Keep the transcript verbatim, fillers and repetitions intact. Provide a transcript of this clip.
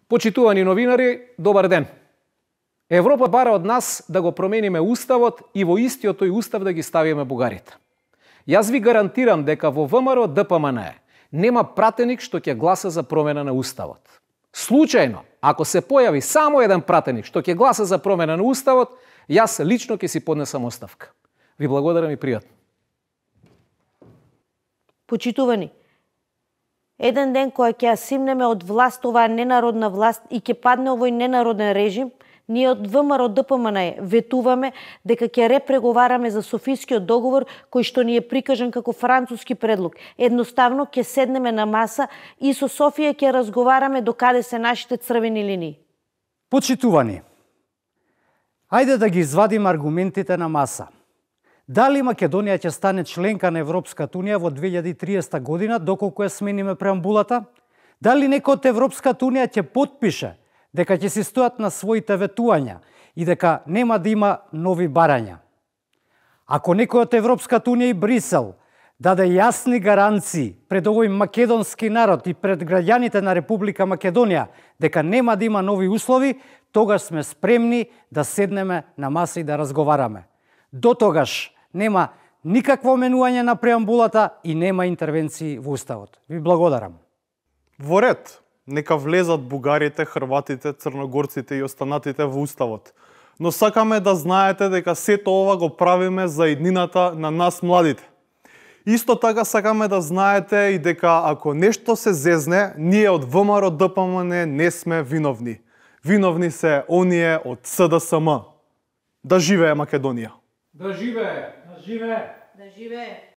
Почитувани новинари, добар ден. Европа бара од нас да го промениме уставот и во истиот тој устав да ги ставиме бугарите. Јас ви гарантирам дека во ВМРО Д П М Н Е нема пратеник што ќе гласа за промена на уставот. Случајно, ако се појави само еден пратеник што ќе гласа за промена на уставот, јас лично ќе си поднесам оставка. Ви благодарам и пријатно. Почитувани, еден ден која ќе ја симнеме од власт оваа ненародна власт и ќе падне овој ненароден режим, ние од В М R Д П М Н Е ветуваме дека ќе репреговараме за Софискиот договор кој што ни е прикажан како француски предлог. Едноставно ќе седнеме на маса и со Софија ќе разговараме до каде се нашите црвени линии. Почитувани, ајде да ги извадим аргументите на маса. Дали Македонија ќе стане членка на Европската Унија во две илјади и триесета година, доколку ја смениме преамбулата? Дали некој од Европската Унија ќе потпише дека ќе си стојат на своите ветувања и дека нема да има нови барања? Ако некој од Европската Унија и Брисел даде јасни гаранции пред овој македонски народ и пред граѓаните на Република Македонија дека нема да има нови услови, тогаш сме спремни да седнеме на маса и да разговараме. До тогаш нема никакво менување на преамбулата и нема интервенции во уставот. Ви благодарам. Во ред, нека влезат бугарите, хрватите, црногорците и останатите во уставот. Но сакаме да знаете дека сето ова го правиме за иднината на нас младите. Исто така сакаме да знаете и дека ако нешто се зезне, ние од В М R Д П М Н Е не сме виновни. Виновни се оние од С Д С М. Да живее Македонија! Да живее! Да живее!